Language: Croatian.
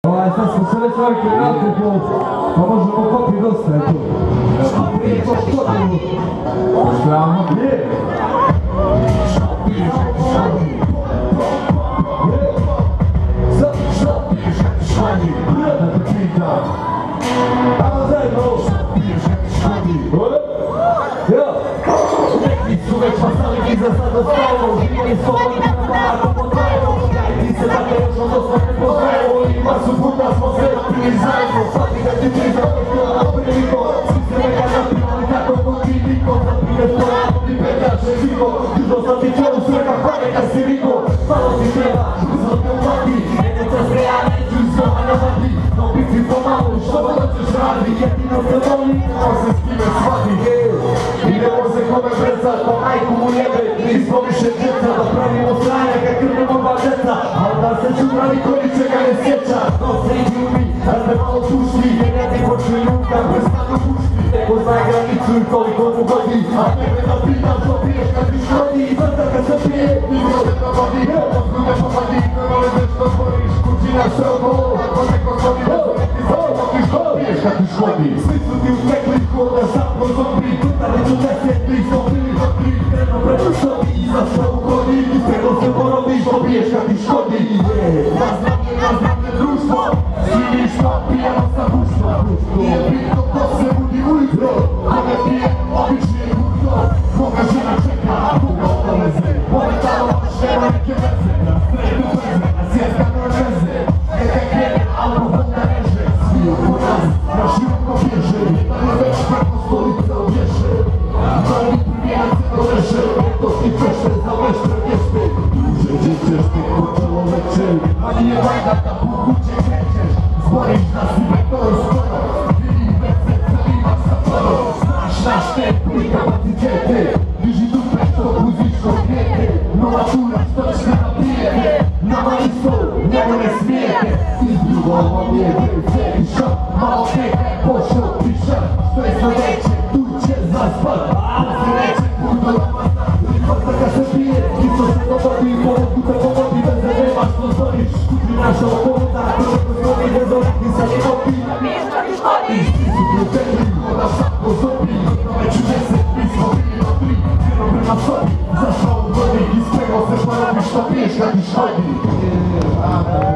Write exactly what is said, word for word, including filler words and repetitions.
Ovaj, sad smo sve čovjeke vratili po, pa možemo kopi dosta, eto. Prije po škodinu. Slavno gdje? Sad što piješ kad ti škodni? Da te pitam. Ajmo zajedno. Ja. Neki su već pasali iza sada stalo. Živali s ovom na parku po trajno. Ti se dakle još od osma ne poznajo. Ima su puta smo sve napili zajedno. Svati kad ti prizna to napravimo. Svi se neka naprimali kako to ti niko. Zapine stoja i petače vigo. Južno sam ti čelu svega hvale kad si vigo. Malo ti treba, uzno te uvati. Jedno te sreja neću izvoma na vati. No biti pomalo što god ćeš radi. Jedino se voli, no se s kime shvati. Idemo se kome brezat, po majku mu jebe. Nismo više djeca da pravimo sranja kad krnemo dva djeca. Ali da se čutra niko ničega ne sjeća. No se i ljumi, da se malo tušti. Jer ja ti počne ljuka, prestanu pušti. Neko zna granicu i koliko mu godi. A tebe da pitam što piješ kad ti škodi. I vrta kad se pije, niko se ne vodi. Mozgu ne popadi, ne vole nešto tvoriš. Kućina sve okolo, ako neko zodi. Ne zove ti samo ti što piješ kad ti škodi. Svi su ti utekli koda zapno zombi. Tutariću desetli, smo bili dobri. Kreno preko šodi i za sve ugodi. I prego se porobi što piješ kad ti škodi. Na znamlje, na znamlje društvo. Svi mi što pijemo sa guštvo. Nije bitno ko se budi ujutro. Ko ne pije, obični je hurto. Koga žena čeka, a koga obaveze. Momentalo baš nema neke veze. Na stredu veze, na sjezganoj veze. Neka krene, alkohol da reže. Svi oko nas, na široko bježe. Jedan je već preko stolice obješe. Novi prvijac se doveše. Eto ti fešte za veštre vješte. Duže djećeš ti ko čoloveče. A nije vajda da po kuće krećeš. Zboriš da si beton skoro. Vidim veze, celiva sa poro. Znaš naš tempo i kapacitete. Diži dupe što buziš ko knjete. Nova tura što će ne napije. Nama isto, njemu ne smijete. Izbrugo vam je veze i šak. Malo neka je pošao pišak. Što je sljedeće, tu će zaspat. A se neće puno namasat. Vrta kad se pije, isto se dogodi. Pomogu te pomodi, veze nema što zoriš. Kući naša okolita, prvo gospodi ne zoriti sa njegovi. I svi su ti utekli, koda šako zobi. No već u deset, mi smo bili na tri. Kreno prema sobi, zašao u godi. Isprego se parovi što piješ kad ti škodi.